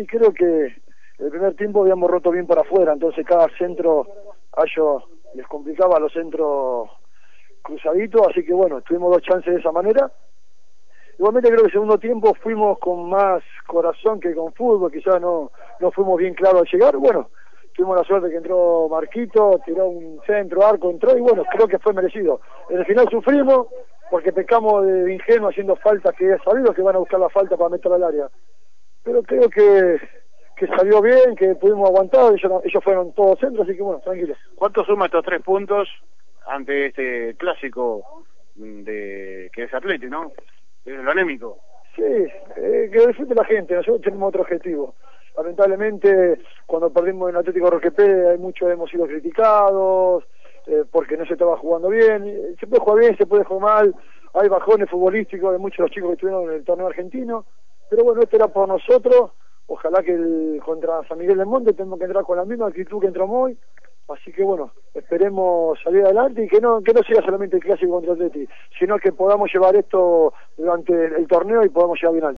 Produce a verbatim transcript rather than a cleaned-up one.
Sí, creo que el primer tiempo habíamos roto bien por afuera, entonces cada centro a ellos les complicaba los centros cruzaditos, así que bueno, tuvimos dos chances de esa manera. Igualmente creo que el segundo tiempo fuimos con más corazón que con fútbol, quizás no, no fuimos bien claros al llegar. Bueno, tuvimos la suerte que entró Marquito, tiró un centro, arco, entró y bueno, creo que fue merecido. En el final sufrimos porque pecamos de ingenuo haciendo faltas que es sabido que van a buscar la falta para meterla al área. Pero creo que, que salió bien, que pudimos aguantar, ellos, ellos fueron todos centros, así que bueno, tranquilos. ¿Cuánto suma estos tres puntos ante este clásico de que es Atleti, no? Es lo anémico. Sí, eh, que disfrute la gente, nosotros tenemos otro objetivo. Lamentablemente, cuando perdimos en Atlético Roquepé, hay muchos hemos sido criticados, eh, porque no se estaba jugando bien. Se puede jugar bien, se puede jugar mal, hay bajones futbolísticos de muchos de los chicos que estuvieron en el torneo argentino, pero bueno, esto era por nosotros. Ojalá que el, contra San Miguel del Monte tenemos que entrar con la misma actitud que entramos hoy. Así que bueno, esperemos salir adelante y que no que no sea solamente el clásico contra Atleti, sino que podamos llevar esto durante el torneo y podamos llegar bien alto.